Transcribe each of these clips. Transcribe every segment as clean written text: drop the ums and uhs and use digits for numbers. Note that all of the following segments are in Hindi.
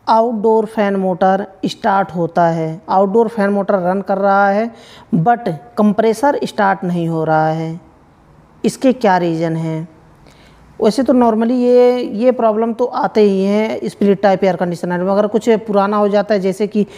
आउटडोर फैन मोटर स्टार्ट होता है, आउटडोर फैन मोटर रन कर रहा है बट कंप्रेसर स्टार्ट नहीं हो रहा है। इसके क्या रीज़न हैं? वैसे तो नॉर्मली ये प्रॉब्लम तो आते ही हैं स्प्लिट टाइप एयर कंडीशनर में। अगर कुछ पुराना हो जाता है जैसे कि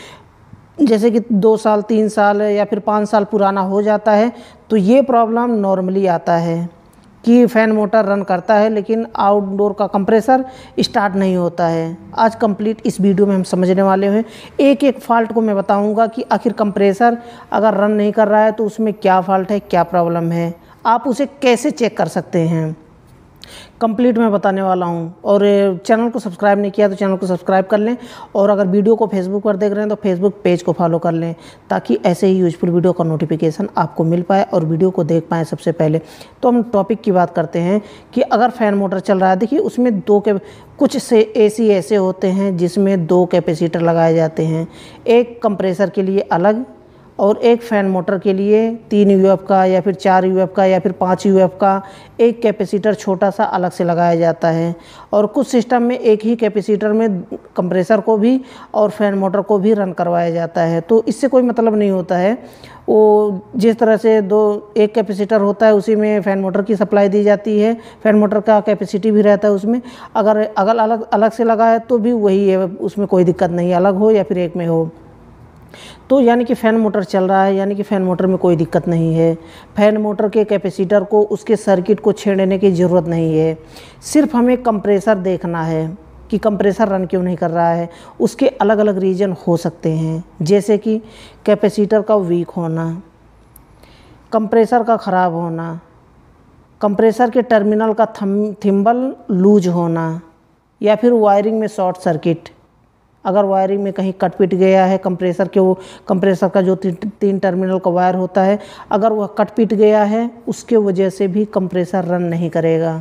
2 साल 3 साल या फिर 5 साल पुराना हो जाता है तो ये प्रॉब्लम नॉर्मली आता है कि फ़ैन मोटर रन करता है लेकिन आउटडोर का कंप्रेसर स्टार्ट नहीं होता है। आज कंप्लीट इस वीडियो में हम समझने वाले हैं, एक एक फॉल्ट को मैं बताऊंगा कि आखिर कंप्रेसर अगर रन नहीं कर रहा है तो उसमें क्या फॉल्ट है, क्या प्रॉब्लम है, आप उसे कैसे चेक कर सकते हैं, कंप्लीट मैं बताने वाला हूं। और चैनल को सब्सक्राइब नहीं किया तो चैनल को सब्सक्राइब कर लें, और अगर वीडियो को फेसबुक पर देख रहे हैं तो फेसबुक पेज को फॉलो कर लें ताकि ऐसे ही यूजफुल वीडियो का नोटिफिकेशन आपको मिल पाए और वीडियो को देख पाएँ सबसे पहले। तो हम टॉपिक की बात करते हैं कि अगर फ़ैन मोटर चल रहा है, देखिए उसमें कुछ से एसी ऐसे होते हैं जिसमें 2 कैपेसिटर लगाए जाते हैं, एक कंप्रेसर के लिए अलग और एक फ़ैन मोटर के लिए 3 यूएफ का या फिर 4 यूएफ का या फिर 5 यूएफ का एक कैपेसिटर छोटा सा अलग से लगाया जाता है। और कुछ सिस्टम में एक ही कैपेसिटर में कंप्रेसर को भी और फ़ैन मोटर को भी रन करवाया जाता है। तो इससे कोई मतलब नहीं होता है, वो जिस तरह से एक कैपेसिटर होता है उसी में फ़ैन मोटर की सप्लाई दी जाती है, फ़ैन मोटर का कैपेसिटी भी रहता है उसमें। अगर अलग से लगा है तो भी वही है, उसमें कोई दिक्कत नहीं, अलग हो या फिर एक में हो। तो यानी कि फ़ैन मोटर चल रहा है, यानी कि फ़ैन मोटर में कोई दिक्कत नहीं है। फ़ैन मोटर के कैपेसिटर को उसके सर्किट को छेड़ने की ज़रूरत नहीं है, सिर्फ हमें कंप्रेसर देखना है कि कंप्रेसर रन क्यों नहीं कर रहा है। उसके अलग अलग रीज़न हो सकते हैं, जैसे कि कैपेसिटर का वीक होना, कंप्रेसर का ख़राब होना, कंप्रेसर के टर्मिनल का थिम्बल लूज होना, या फिर वायरिंग में शॉर्ट सर्किट। अगर वायरिंग में कहीं कट पिट गया है कंप्रेसर का जो 3 टर्मिनल का वायर होता है, अगर वह कट पिट गया है उसके वजह से भी कंप्रेसर रन नहीं करेगा।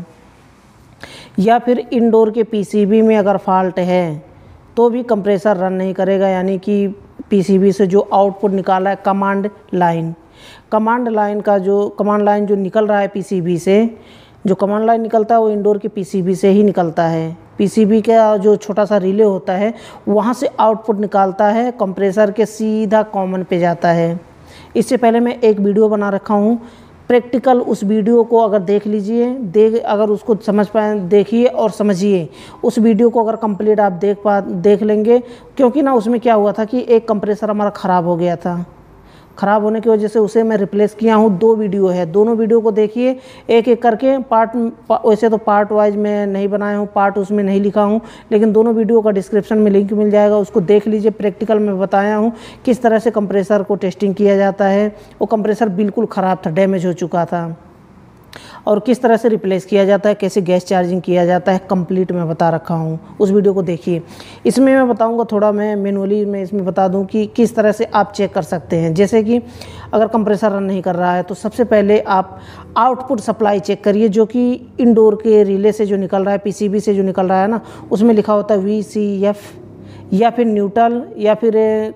या फिर इंडोर के पीसीबी में अगर फॉल्ट है तो भी कंप्रेसर रन नहीं करेगा, यानी कि पीसीबी से जो आउटपुट निकाला है कमांड लाइन जो निकल रहा है पीसीबी से, जो कमांड लाइन निकलता है वो इंडोर के पीसीबी से ही निकलता है। पीसीबी का जो छोटा सा रिले होता है वहाँ से आउटपुट निकालता है, कंप्रेसर के सीधा कॉमन पे जाता है। इससे पहले मैं एक वीडियो बना रखा हूँ प्रैक्टिकल, उस वीडियो को अगर देख लीजिए, अगर उसको समझ पाए देखिए और समझिए। उस वीडियो को अगर कंप्लीट आप देख लेंगे, क्योंकि ना उसमें क्या हुआ था कि एक कंप्रेसर हमारा ख़राब हो गया था, ख़राब होने की वजह से उसे मैं रिप्लेस किया हूँ। 2 वीडियो है, दोनों वीडियो को देखिए एक एक करके, वैसे तो पार्ट वाइज मैं नहीं बनाया हूँ, पार्ट उसमें नहीं लिखा हूँ, लेकिन दोनों वीडियो का डिस्क्रिप्शन में लिंक मिल जाएगा, उसको देख लीजिए। प्रैक्टिकल में बताया हूँ किस तरह से कंप्रेसर को टेस्टिंग किया जाता है। वो कंप्रेसर बिल्कुल ख़राब था, डैमेज हो चुका था, और किस तरह से रिप्लेस किया जाता है, कैसे गैस चार्जिंग किया जाता है, कंप्लीट मैं बता रखा हूँ, उस वीडियो को देखिए। इसमें मैं बताऊँगा थोड़ा, मैं मैनुअली में इसमें बता दूँ कि किस तरह से आप चेक कर सकते हैं। जैसे कि अगर कंप्रेसर रन नहीं कर रहा है तो सबसे पहले आप आउटपुट सप्लाई चेक करिए, जो कि इंडोर के रिले से जो निकल रहा है, पीसीबी से जो निकल रहा है ना, उसमें लिखा होता है VCF या फिर न्यूट्रल या फिर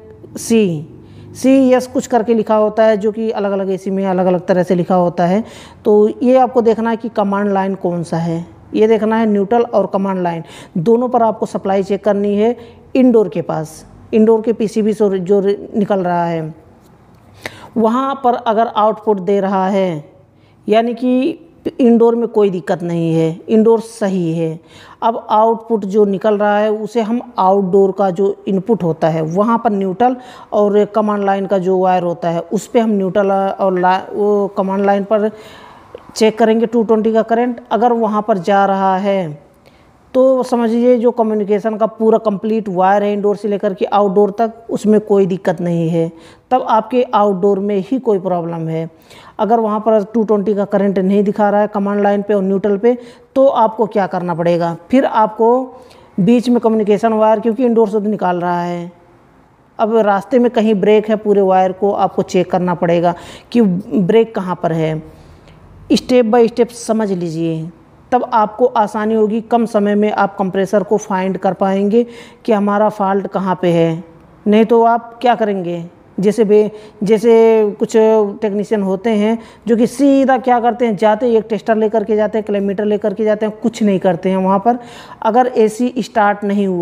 CES कुछ करके लिखा होता है, जो कि अलग अलग एसी में अलग अलग तरह से लिखा होता है। तो ये आपको देखना है कि कमांड लाइन कौन सा है, ये देखना है। न्यूट्रल और कमांड लाइन दोनों पर आपको सप्लाई चेक करनी है। इंडोर के पास, इंडोर के पीसीबी से जो निकल रहा है वहाँ पर अगर आउटपुट दे रहा है, यानी कि इंडोर में कोई दिक्कत नहीं है, इंडोर सही है। अब आउटपुट जो निकल रहा है उसे हम आउटडोर का जो इनपुट होता है वहाँ पर न्यूट्रल, और कमांड लाइन का जो वायर होता है उस पर हम न्यूट्रल और वो कमांड लाइन पर चेक करेंगे 220 का करंट। अगर वहाँ पर जा रहा है तो समझिए जो कम्युनिकेशन का पूरा कंप्लीट वायर है इंडोर से लेकर के आउटडोर तक, उसमें कोई दिक्कत नहीं है, तब आपके आउटडोर में ही कोई प्रॉब्लम है। अगर वहाँ पर 220 का करंट नहीं दिखा रहा है कमांड लाइन पे और न्यूट्रल पे, तो आपको क्या करना पड़ेगा, फिर आपको बीच में कम्युनिकेशन वायर, क्योंकि इंडोर से तो निकाल रहा है, अब रास्ते में कहीं ब्रेक है, पूरे वायर को आपको चेक करना पड़ेगा कि ब्रेक कहाँ पर है। स्टेप बाय स्टेप समझ लीजिए, तब आपको आसानी होगी, कम समय में आप कंप्रेसर को फाइंड कर पाएंगे कि हमारा फॉल्ट कहाँ पे है। नहीं तो आप क्या करेंगे, जैसे कुछ टेक्नीशियन होते हैं जो कि सीधा क्या करते हैं, जाते एक टेस्टर लेकर के जाते हैं, कैलमीटर लेकर के जाते हैं, कुछ नहीं करते हैं वहाँ पर। अगर एसी स्टार्ट नहीं हुआ,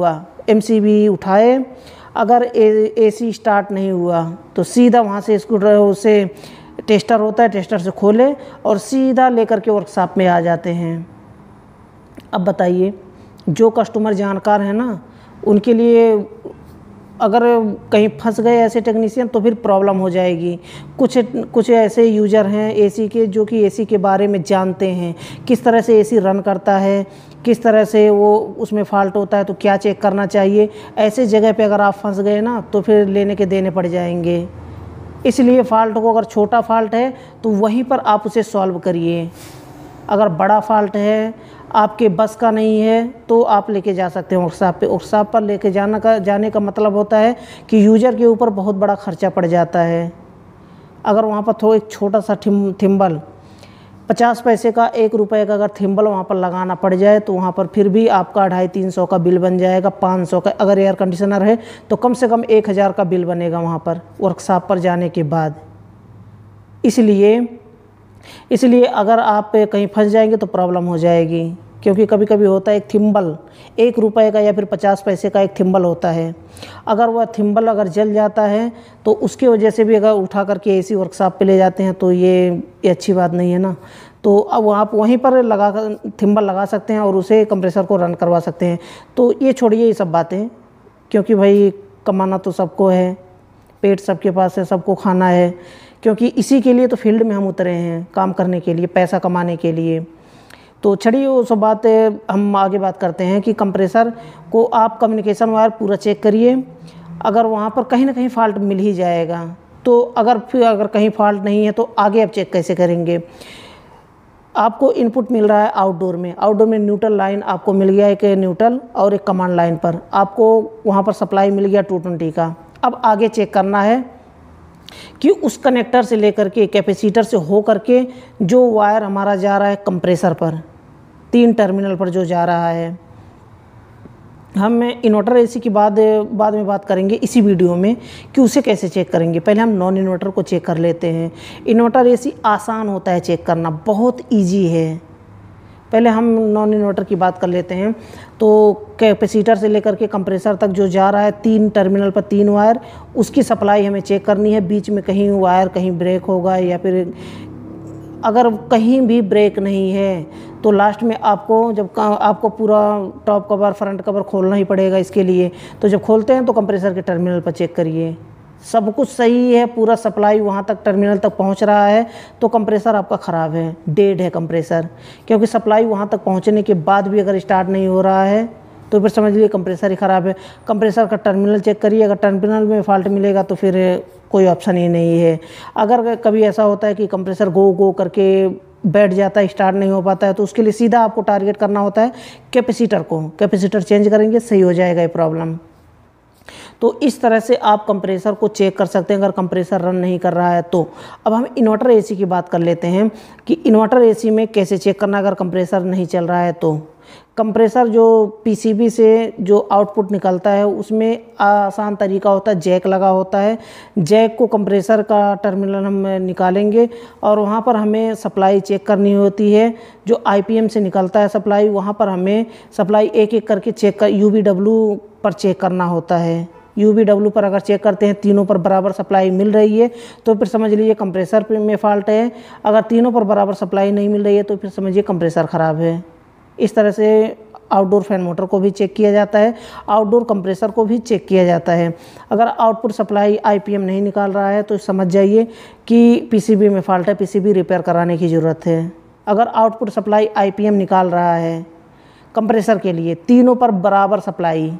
MCB उठाए, अगर AC स्टार्ट नहीं हुआ तो सीधा वहाँ से उसे टेस्टर होता है, टेस्टर से खोले और सीधा लेकर के वर्कशॉप में आ जाते हैं। अब बताइए, जो कस्टमर जानकार हैं ना, उनके लिए अगर कहीं फंस गए ऐसे टेक्नीशियन तो फिर प्रॉब्लम हो जाएगी। कुछ ऐसे यूज़र हैं AC के, जो कि AC के बारे में जानते हैं, किस तरह से AC रन करता है, किस तरह से वो उसमें फ़ॉल्ट होता है तो क्या चेक करना चाहिए। ऐसे जगह पे अगर आप फंस गए ना तो फिर लेने के देने पड़ जाएंगे। इसलिए फ़ॉल्ट को, अगर छोटा फ़ॉल्ट है तो वहीं पर आप उसे सॉल्व करिए। अगर बड़ा फ़ॉल्ट है, आपके बस का नहीं है, तो आप लेके जा सकते हैं वर्कशॉप पे। वर्कशॉप पर लेके जाने का मतलब होता है कि यूज़र के ऊपर बहुत बड़ा खर्चा पड़ जाता है। अगर वहाँ पर थोड़ा एक छोटा सा थिम्बल 50 पैसे का, 1 रुपये का अगर थिम्बल वहाँ पर लगाना पड़ जाए तो वहाँ पर फिर भी आपका 250-300 का बिल बन जाएगा, 500 का। अगर एयर कंडीशनर है तो कम से कम 1000 का बिल बनेगा वहाँ पर वर्कशॉप पर जाने के बाद। इसलिए अगर आप कहीं फंस जाएंगे तो प्रॉब्लम हो जाएगी, क्योंकि कभी कभी होता है एक थिम्बल 1 रुपये का या फिर 50 पैसे का एक थिम्बल होता है। अगर वह थिम्बल अगर जल जाता है तो उसकी वजह से भी अगर उठा करके AC वर्कशॉप पे ले जाते हैं तो ये अच्छी बात नहीं है ना। तो अब आप वहीं पर लगा कर थिम्बल लगा सकते हैं और उसे कंप्रेसर को रन करवा सकते हैं। तो ये छोड़िए ये सब बातें, क्योंकि भाई कमाना तो सबको है, पेट सबके पास है, सबको खाना है, क्योंकि इसी के लिए तो फील्ड में हम उतरे हैं, काम करने के लिए, पैसा कमाने के लिए। तो छड़िए वो सब बातें, हम आगे बात करते हैं कि कंप्रेसर को आप कम्युनिकेशन वायर पूरा चेक करिए। अगर वहाँ पर कहीं ना कहीं फ़ॉल्ट मिल ही जाएगा, तो अगर कहीं फ़ॉल्ट नहीं है तो आगे आप चेक कैसे करेंगे। आपको इनपुट मिल रहा है आउटडोर में न्यूट्रल लाइन आपको मिल गया, एक न्यूट्रल और एक कमांड लाइन पर आपको वहाँ पर सप्लाई मिल गया 220 का। अब आगे चेक करना है कि उस कनेक्टर से लेकर के, कैपेसिटर से हो करके जो वायर हमारा जा रहा है कंप्रेसर पर, 3 टर्मिनल पर जो जा रहा है। हम इन्वर्टर AC की बाद में बात करेंगे इसी वीडियो में कि उसे कैसे चेक करेंगे। पहले हम नॉन इन्वर्टर को चेक कर लेते हैं। इन्वर्टर AC आसान होता है चेक करना, बहुत ईजी है। पहले हम नॉन इन्वर्टर की बात कर लेते हैं। तो कैपेसिटर से लेकर के कंप्रेसर तक जो जा रहा है, 3 टर्मिनल पर 3 वायर, उसकी सप्लाई हमें चेक करनी है। बीच में कहीं वायर कहीं ब्रेक होगा, या फिर अगर कहीं भी ब्रेक नहीं है तो लास्ट में आपको पूरा टॉप कवर, फ्रंट कवर खोलना ही पड़ेगा इसके लिए। तो जब खोलते हैं तो कंप्रेसर के टर्मिनल पर चेक करिए, सब कुछ सही है, पूरा सप्लाई वहाँ तक टर्मिनल तक पहुँच रहा है तो कंप्रेसर आपका ख़राब है, डेड है कंप्रेसर। क्योंकि सप्लाई वहाँ तक पहुँचने के बाद भी अगर स्टार्ट नहीं हो रहा है तो फिर समझ लीजिए कंप्रेसर ही ख़राब है। कंप्रेसर का टर्मिनल चेक करिए, अगर टर्मिनल में फ़ॉल्ट मिलेगा तो फिर कोई ऑप्शन ही नहीं है। अगर कभी ऐसा होता है कि कंप्रेसर गो करके बैठ जाता है, स्टार्ट नहीं हो पाता है, तो उसके लिए सीधा आपको टारगेट करना होता है कैपेसिटर को। कैपेसिटर चेंज करेंगे, सही हो जाएगा ये प्रॉब्लम। तो इस तरह से आप कंप्रेसर को चेक कर सकते हैं अगर कंप्रेसर रन नहीं कर रहा है तो। अब हम इन्वर्टर AC की बात कर लेते हैं कि इन्वर्टर AC में कैसे चेक करना अगर कंप्रेसर नहीं चल रहा है तो। कंप्रेसर जो PCB से जो आउटपुट निकलता है उसमें आसान तरीका होता है, जैक लगा होता है। जैक को कंप्रेसर का टर्मिनल हम निकालेंगे और वहाँ पर हमें सप्लाई चेक करनी होती है। जो IPM से निकलता है सप्लाई, वहाँ पर हमें सप्लाई एक एक करके चेक कर UVW पर चेक करना होता है। UVW पर अगर चेक करते हैं, तीनों पर बराबर सप्लाई मिल रही है तो फिर समझ लीजिए कंप्रेसर में फ़ॉल्ट है। अगर तीनों पर बराबर सप्लाई नहीं मिल रही है तो फिर समझिए कंप्रेसर ख़राब है। इस तरह से आउटडोर फैन मोटर को भी चेक किया जाता है, आउटडोर कंप्रेसर को भी चेक किया जाता है। अगर आउटपुट सप्लाई IPM नहीं निकाल रहा है तो समझ जाइए कि PCB में फ़ॉल्ट है, PCB रिपेयर कराने की ज़रूरत है। अगर आउटपुट सप्लाई IPM निकाल रहा है कंप्रेसर के लिए, तीनों पर बराबर सप्लाई,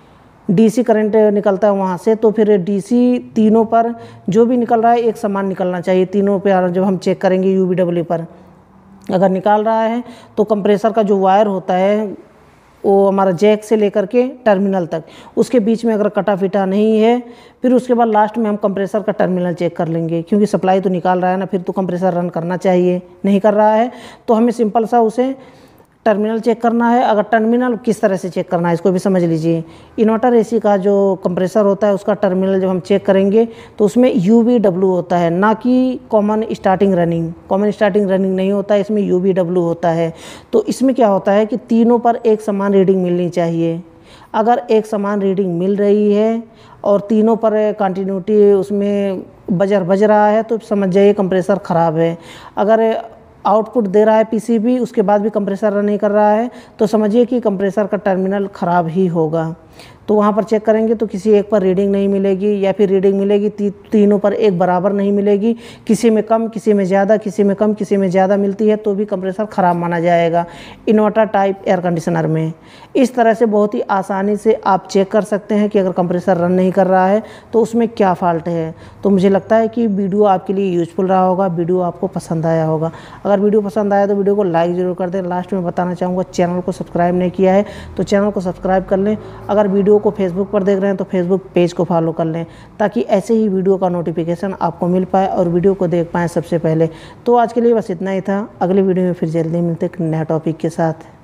DC करंट निकलता है वहाँ से, तो फिर DC तीनों पर जो भी निकल रहा है एक समान निकलना चाहिए तीनों पे। जब हम चेक करेंगे UVW पर अगर निकाल रहा है तो कंप्रेसर का जो वायर होता है वो हमारा जैक से लेकर के टर्मिनल तक, उसके बीच में अगर कटा फिटा नहीं है, फिर उसके बाद लास्ट में हम कंप्रेसर का टर्मिनल चेक कर लेंगे। क्योंकि सप्लाई तो निकाल रहा है ना, फिर तो कंप्रेसर रन करना चाहिए। नहीं कर रहा है तो हमें सिंपल सा उसे टर्मिनल चेक करना है। अगर टर्मिनल किस तरह से चेक करना है इसको भी समझ लीजिए। इन्वर्टर AC का जो कंप्रेसर होता है उसका टर्मिनल जब हम चेक करेंगे तो उसमें UVW होता है, ना कि common starting running. Common starting running नहीं होता है, इसमें UVW होता है। तो इसमें क्या होता है कि तीनों पर एक समान रीडिंग मिलनी चाहिए। अगर एक समान रीडिंग मिल रही है और तीनों पर कंटिन्यूटी उसमें बजर बज रहा है तो समझ जाइए कंप्रेसर ख़राब है। अगर आउटपुट दे रहा है पीसीबी उसके बाद भी कंप्रेसर रन नहीं कर रहा है तो समझिए कि कंप्रेसर का टर्मिनल ख़राब ही होगा। तो वहाँ पर चेक करेंगे तो किसी एक पर रीडिंग नहीं मिलेगी, या फिर रीडिंग मिलेगी तीनों पर एक बराबर नहीं मिलेगी, किसी में कम किसी में ज़्यादा, किसी में कम किसी में ज़्यादा मिलती है तो भी कंप्रेसर ख़राब माना जाएगा इन्वर्टर टाइप एयर कंडीशनर में। इस तरह से बहुत ही आसानी से आप चेक कर सकते हैं कि अगर कंप्रेसर रन नहीं कर रहा है तो उसमें क्या फ़ाल्ट है। तो मुझे लगता है कि वीडियो आपके लिए यूज़फुल रहा होगा, वीडियो आपको पसंद आया होगा। अगर वीडियो पसंद आया तो वीडियो को लाइक ज़रूर कर दें। लास्ट में बताना चाहूँगा, चैनल को सब्सक्राइब नहीं किया है तो चैनल को सब्सक्राइब कर लें। अगर वीडियो को फेसबुक पर देख रहे हैं तो फेसबुक पेज को फॉलो कर लें ताकि ऐसे ही वीडियो का नोटिफिकेशन आपको मिल पाए और वीडियो को देख पाएँ सबसे पहले। तो आज के लिए बस इतना ही था। अगले वीडियो में फिर जल्दी मिलते एक नए टॉपिक के साथ।